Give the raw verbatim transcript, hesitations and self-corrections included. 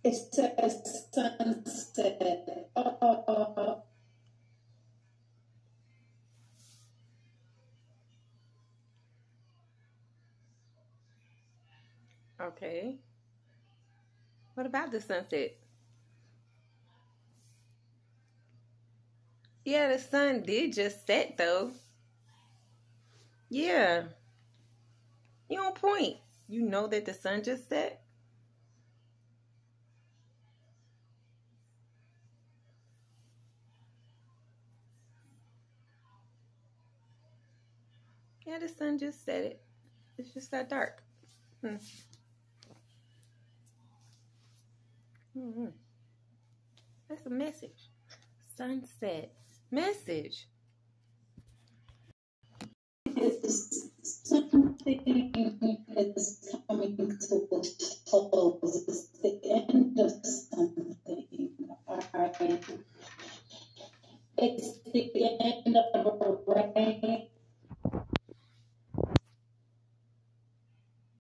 It says sunset. Oh, Okay. What about the sunset? Yeah, the sun did just set though. Yeah. You on point. You know that the sun just set? Yeah, the sun just set it. It's just got dark. Hmm. Mm-hmm. That's a message. Sunset. Message. it's something is coming to a close. It's the end of something. All right. It's the end of a rain.